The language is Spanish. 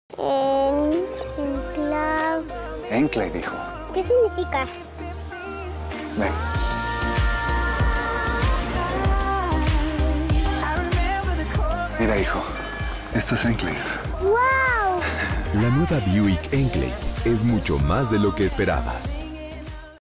Enclave. Enclave, hijo. ¿Qué significa? Ven. Mira, hijo. Esto es Enclave. ¡Wow! La nueva Buick Enclave es mucho más de lo que esperabas.